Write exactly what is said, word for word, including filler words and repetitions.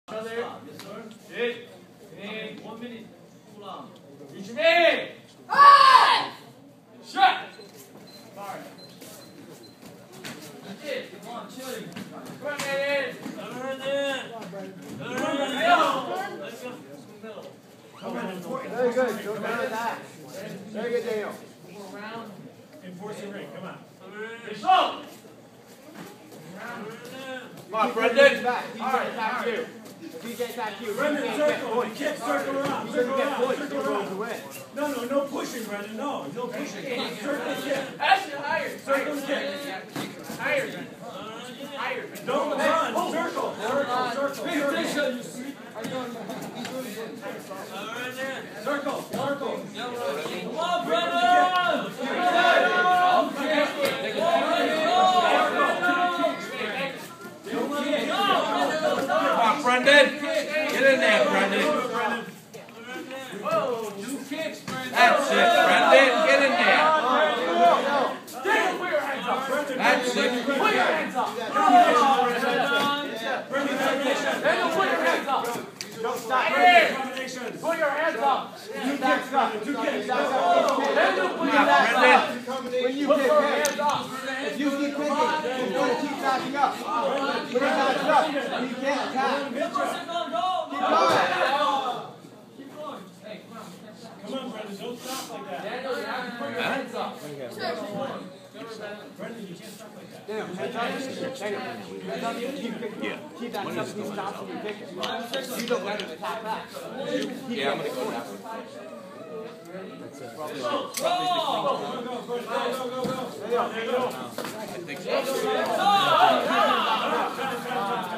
Brother. Yes, sir. Good. And one minute. Hold on. Reach me. Hey! Shut. Fire. That's it. Come on, chilling. Brandon. Brandon. Brandon. Let's go. Very good. Go down to that. Very good, Daniel. Go around. Enforce the ring. Come on. Let's go. Come on, Brendan. Back. He's going to attack you. If he gets attacked you, Brendan, he can't circle. get points. You can't circle around. He Circle doesn't get around. points. Circle He goes around. to win. No, no, no pushing, Brendan. No, no pushing. Come on, circle and kick. Ashton, higher. Circle and kick. Higher, Brandon. Higher. Don't run. Circle. Circle. Circle. Pay attention, you see. Circle. Circle. Come on, Brandon. Brendan, get in there, Brendan. Whoa, two kicks, Brandon. That's it, Brendan, get in there. Daniel, put your hands up. That's it. Put your hands up. Daniel, put your hands up. Don't stop. Here. Put your hands up. You kick up. You kick up. Daniel, put your Come on, hands up. Brendan. When you Put kick your back, hands up. if you keep kicking, he's going to keep backing up. When he backs up, he can't attack. Keep going. Keep going. Hey, come on. Come on, Brendan. Don't stop like that. Daniel, you have to put your hands up. Brendan, you can't stop like that. Daniel, hands up. Daniel, hands up. Keep kicking. Keep that stuff. He stops when you kick it. You don't let him attack back. Yeah, I'm going to go that way. Go, go, go, Brendan. Go, go, go, go. Daniel, I think so. Oh,